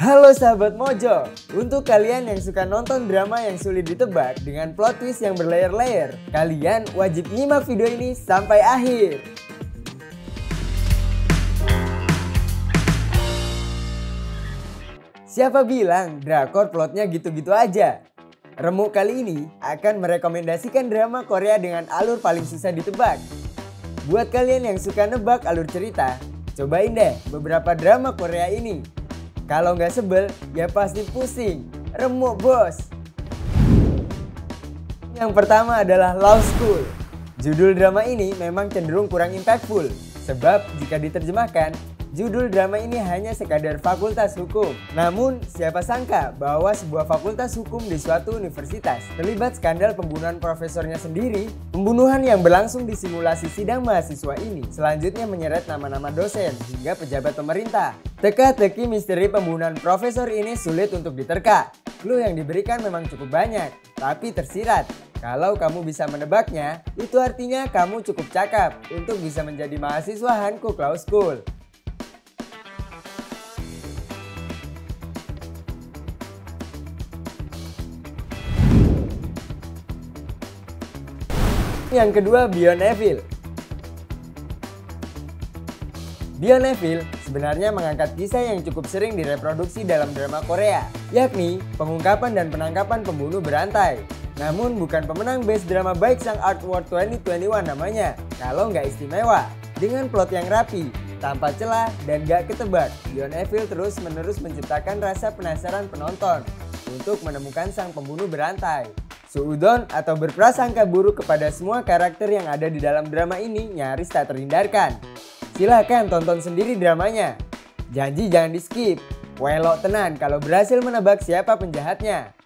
Halo sahabat Mojo, untuk kalian yang suka nonton drama yang sulit ditebak dengan plot twist yang berlayer-layer, kalian wajib nyimak video ini sampai akhir. Siapa bilang drakor plotnya gitu-gitu aja? Remuk kali ini akan merekomendasikan drama Korea dengan alur paling susah ditebak. Buat kalian yang suka nebak alur cerita, cobain deh beberapa drama Korea ini. Kalau nggak sebel, ya pasti pusing. Remuk bos. Yang pertama adalah Law School. Judul drama ini memang cenderung kurang impactful. Sebab jika diterjemahkan, judul drama ini hanya sekadar fakultas hukum. Namun, siapa sangka bahwa sebuah fakultas hukum di suatu universitas terlibat skandal pembunuhan profesornya sendiri. Pembunuhan yang berlangsung di simulasi sidang mahasiswa ini selanjutnya menyeret nama-nama dosen hingga pejabat pemerintah. Teka-teki misteri pembunuhan profesor ini sulit untuk diterka. Clue yang diberikan memang cukup banyak, tapi tersirat. Kalau kamu bisa menebaknya, itu artinya kamu cukup cakap untuk bisa menjadi mahasiswa Hankook Law School. Yang kedua, Beyond Evil. Beyond Evil sebenarnya mengangkat kisah yang cukup sering direproduksi dalam drama Korea, yakni pengungkapan dan penangkapan pembunuh berantai. Namun bukan pemenang Best Drama Baeksang Art Award 2021 namanya, kalau nggak istimewa. Dengan plot yang rapi, tanpa celah dan gak ketebak, Beyond Evil terus-menerus menciptakan rasa penasaran penonton untuk menemukan sang pembunuh berantai. Suudon atau berprasangka buruk kepada semua karakter yang ada di dalam drama ini nyaris tak terhindarkan. Silahkan tonton sendiri dramanya. Janji jangan di skip. Welok tenan kalau berhasil menebak siapa penjahatnya.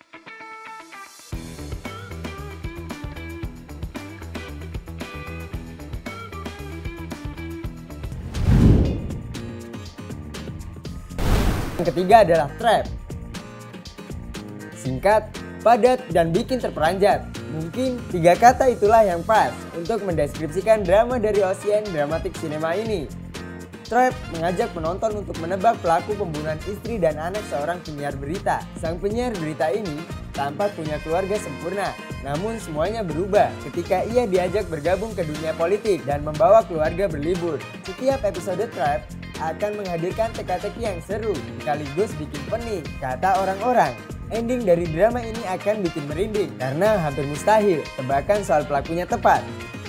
Yang ketiga adalah Trap. Singkat, padat, dan bikin terperanjat. Mungkin 3 kata itulah yang pas untuk mendeskripsikan drama dari Ocean Dramatic Cinema ini. Trap mengajak penonton untuk menebak pelaku pembunuhan istri dan anak seorang penyiar berita. Sang penyiar berita ini tampak punya keluarga sempurna, namun semuanya berubah ketika ia diajak bergabung ke dunia politik dan membawa keluarga berlibur. Setiap episode Trap akan menghadirkan teka-teki yang seru, sekaligus bikin pening, kata orang-orang. Ending dari drama ini akan bikin merinding karena hampir mustahil tebakan soal pelakunya tepat.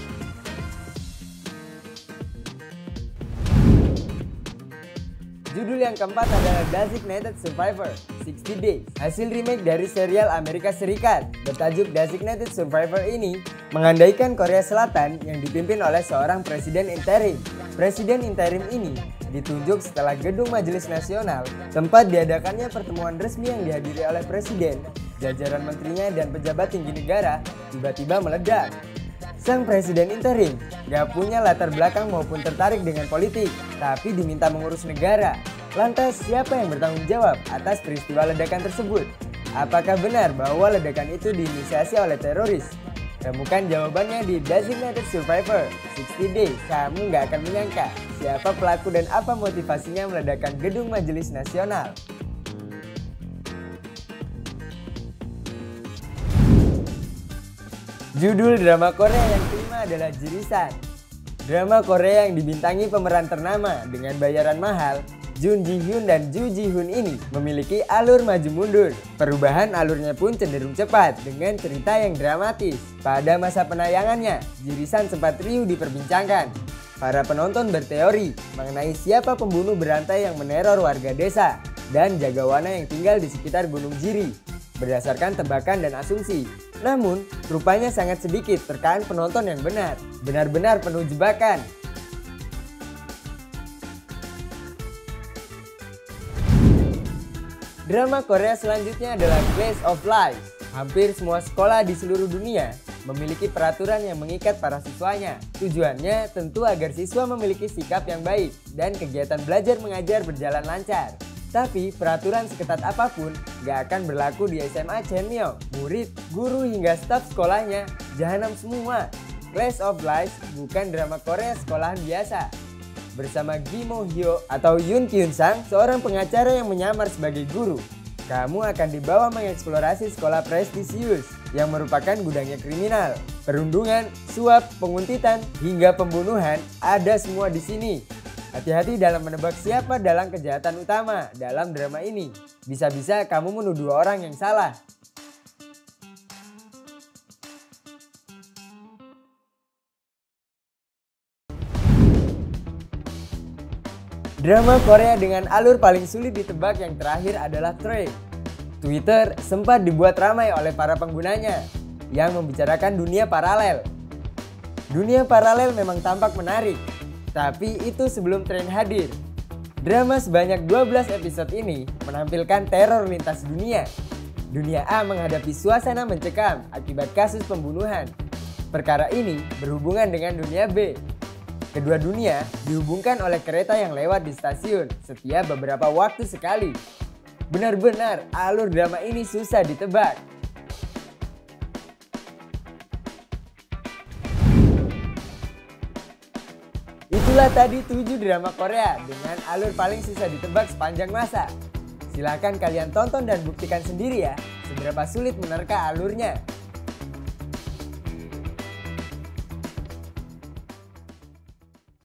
Judul yang keempat adalah Designated Survivor 60 Days. Hasil remake dari serial Amerika Serikat bertajuk Designated Survivor ini mengandaikan Korea Selatan yang dipimpin oleh seorang presiden interim. Presiden interim ini ditunjuk setelah Gedung Majelis Nasional, tempat diadakannya pertemuan resmi yang dihadiri oleh presiden, jajaran menterinya dan pejabat tinggi negara, tiba-tiba meledak. Sang presiden interim gak punya latar belakang maupun tertarik dengan politik, tapi diminta mengurus negara. Lantas siapa yang bertanggung jawab atas peristiwa ledakan tersebut? Apakah benar bahwa ledakan itu diinisiasi oleh teroris? Temukan jawabannya di Designated Survivor 60 Days. Kamu gak akan menyangka siapa pelaku dan apa motivasinya meledakkan Gedung Majelis Nasional. Judul drama Korea yang kelima adalah Jirisan. Drama Korea yang dibintangi pemeran ternama dengan bayaran mahal, Jun Ji Hyun dan Ju Ji Hoon ini memiliki alur maju mundur. Perubahan alurnya pun cenderung cepat dengan cerita yang dramatis. Pada masa penayangannya, Jirisan sempat riuh diperbincangkan. Para penonton berteori mengenai siapa pembunuh berantai yang meneror warga desa dan jagawana yang tinggal di sekitar Gunung Jiri berdasarkan tebakan dan asumsi. Namun, rupanya sangat sedikit terkaan penonton yang benar. Benar-benar penuh jebakan. Drama Korea selanjutnya adalah Glass of Life. Hampir semua sekolah di seluruh dunia memiliki peraturan yang mengikat para siswanya. Tujuannya tentu agar siswa memiliki sikap yang baik dan kegiatan belajar mengajar berjalan lancar. Tapi peraturan seketat apapun gak akan berlaku di SMA Cheonmyeong. Murid, guru hingga staf sekolahnya jahanam semua. Glass of Life bukan drama Korea sekolahan biasa. bersama Gi Mo Hyo atau Yoon Kyun Sang, seorang pengacara yang menyamar sebagai guru. Kamu akan dibawa mengeksplorasi sekolah prestisius yang merupakan gudangnya kriminal. Perundungan, suap, penguntitan, hingga pembunuhan ada semua di sini. Hati-hati dalam menebak siapa dalang kejahatan utama dalam drama ini. Bisa-bisa kamu menuduh orang yang salah. Drama Korea dengan alur paling sulit ditebak yang terakhir adalah Train. Twitter sempat dibuat ramai oleh para penggunanya yang membicarakan dunia paralel. Dunia paralel memang tampak menarik, tapi itu sebelum Train hadir. Drama sebanyak 12 episode ini menampilkan teror lintas dunia. Dunia A menghadapi suasana mencekam akibat kasus pembunuhan. Perkara ini berhubungan dengan dunia B. Kedua dunia dihubungkan oleh kereta yang lewat di stasiun setiap beberapa waktu sekali. Benar-benar alur drama ini susah ditebak. Itulah tadi 7 drama Korea dengan alur paling susah ditebak sepanjang masa. Silahkan kalian tonton dan buktikan sendiri ya seberapa sulit menerka alurnya.